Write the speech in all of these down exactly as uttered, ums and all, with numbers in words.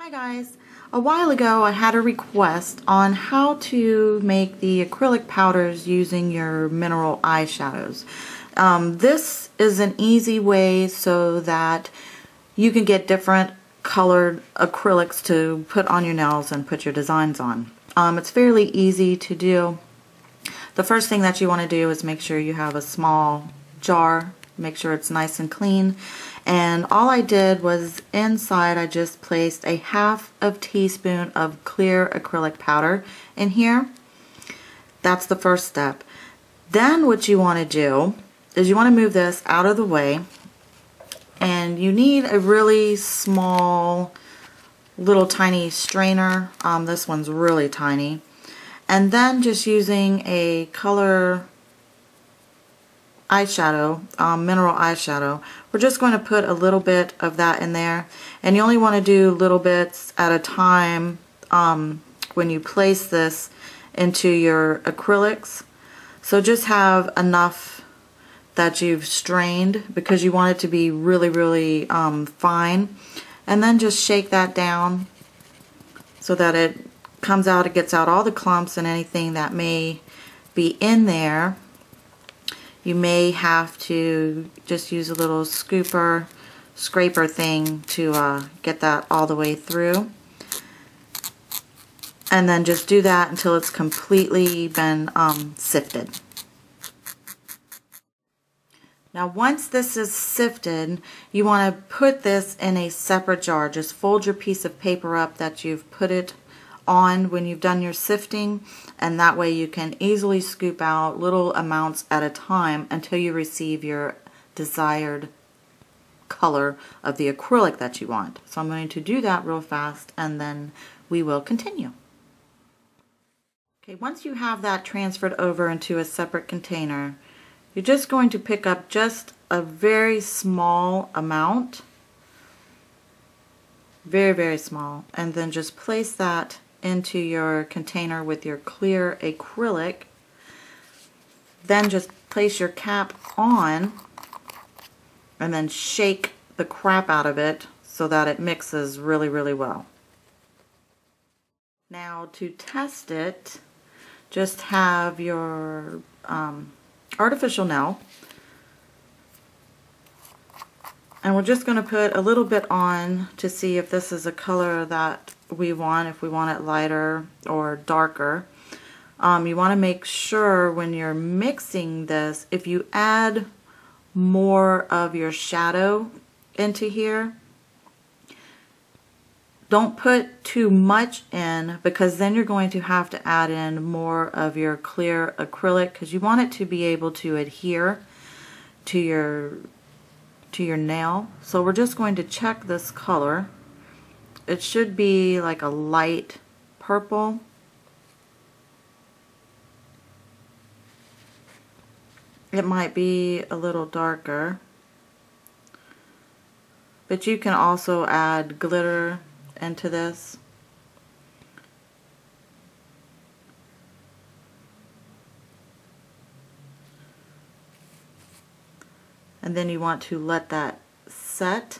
Hi guys, a while ago I had a request on how to make the acrylic powders using your mineral eyeshadows. Um, this is an easy way so that you can get different colored acrylics to put on your nails and put your designs on. Um, it's fairly easy to do. The first thing that you want to do is make sure you have a small jar. Make sure it's nice and clean. And all I did was inside I just placed a half of teaspoon of clear acrylic powder in here. That's the first step. Then what you want to do is you want to move this out of the way, and you need a really small little tiny strainer. Um, this one's really tiny. And then just using a color eyeshadow, um, mineral eyeshadow, we're just going to put a little bit of that in there, and you only want to do little bits at a time um, when you place this into your acrylics. So just have enough that you've strained because you want it to be really really um, fine, and then just shake that down so that it comes out, it gets out all the clumps and anything that may be in there. You may have to just use a little scooper, scraper thing to uh, get that all the way through. And then just do that until it's completely been um, sifted. Now once this is sifted, you want to put this in a separate jar. Just fold your piece of paper up that you've put it on when you've done your sifting, and that way you can easily scoop out little amounts at a time until you receive your desired color of the acrylic that you want. So I'm going to do that real fast and then we will continue. Okay, once you have that transferred over into a separate container, you're just going to pick up just a very small amount, very very small, and then just place that into your container with your clear acrylic. Then just place your cap on and then shake the crap out of it so that it mixes really really well. Now to test it, just have your um, artificial nail, and we're just going to put a little bit on to see if this is a color that we want, if we want it lighter or darker. Um, you want to make sure when you're mixing this, if you add more of your shadow into here, don't put too much in, because then you're going to have to add in more of your clear acrylic, because you want it to be able to adhere to your to your nail. So we're just going to check this color. It should be like a light purple. It might be a little darker, but you can also add glitter into this. And then you want to let that set.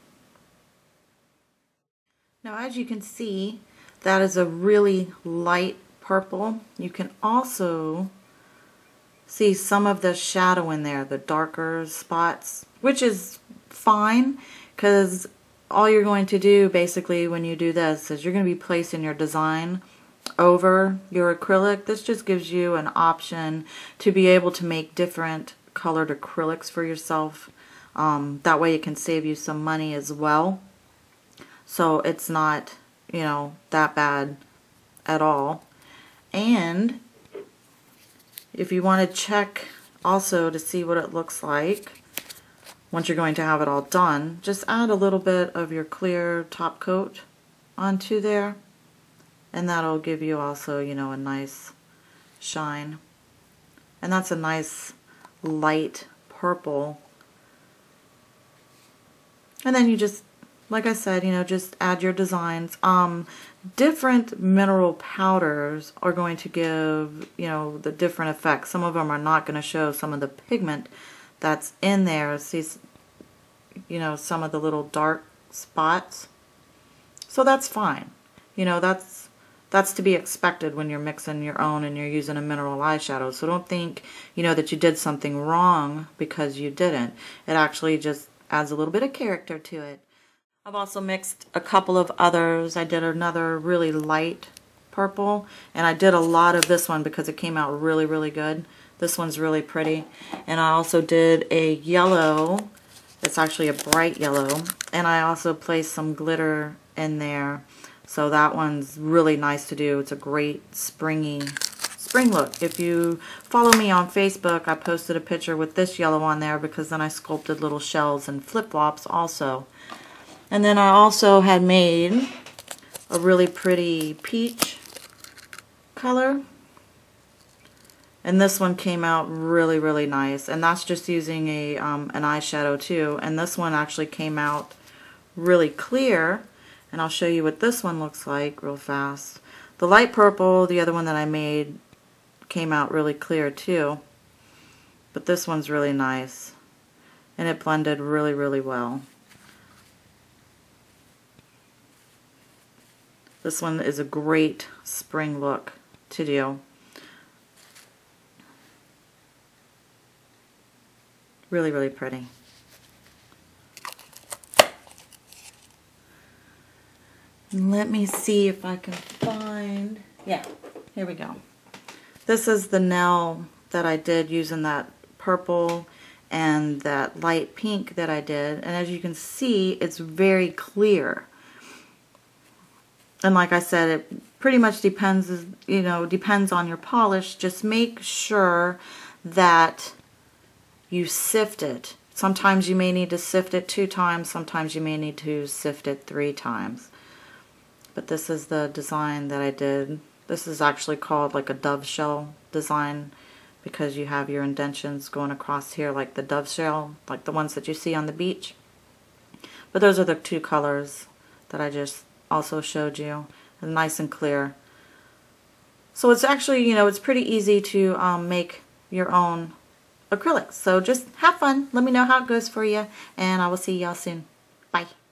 Now as you can see, that is a really light purple. You can also see some of the shadow in there, the darker spots, which is fine, because all you're going to do basically when you do this is you're going to be placing your design over your acrylic. This just gives you an option to be able to make different colored acrylics for yourself. Um, that way it can save you some money as well. So it's not, you know, that bad at all. And if you want to check also to see what it looks like once you're going to have it all done, just add a little bit of your clear top coat onto there, and that'll give you also, you know, a nice shine. And that's a nice light purple. And then you just, like I said, you know, just add your designs. Um, different mineral powders are going to give, you know, the different effects. Some of them are not going to show some of the pigment that's in there. See, you know, some of the little dark spots. So that's fine. You know, that's that's to be expected when you're mixing your own and you're using a mineral eyeshadow. So don't think, you know, that you did something wrong because you didn't. It actually just adds a little bit of character to it. I've also mixed a couple of others. I did another really light purple, and I did a lot of this one because it came out really, really good. This one's really pretty. And I also did a yellow. It's actually a bright yellow. And I also placed some glitter in there. So that one's really nice to do. It's a great springy spring look. If you follow me on Facebook, I posted a picture with this yellow on there because then I sculpted little shells and flip-flops also. And then I also had made a really pretty peach color. And this one came out really, really nice. And that's just using a um, an eyeshadow too. And this one actually came out really clear. And I'll show you what this one looks like real fast. The light purple, the other one that I made, came out really clear too. But this one's really nice. And it blended really, really well. This one is a great spring look to do. Really, really pretty. Let me see if I can find, yeah, here we go. This is the nail that I did using that purple and that light pink that I did. And as you can see, it's very clear. And like I said, it pretty much depends, you know, depends on your polish. Just make sure that you sift it. Sometimes you may need to sift it two times, sometimes you may need to sift it three times. But this is the design that I did. This is actually called like a dove shell design because you have your indentions going across here like the dove shell, like the ones that you see on the beach. But those are the two colors that I just also showed you. And nice and clear. So it's actually, you know, it's pretty easy to um, make your own acrylics. So just have fun. Let me know how it goes for you, and I will see y'all soon. Bye.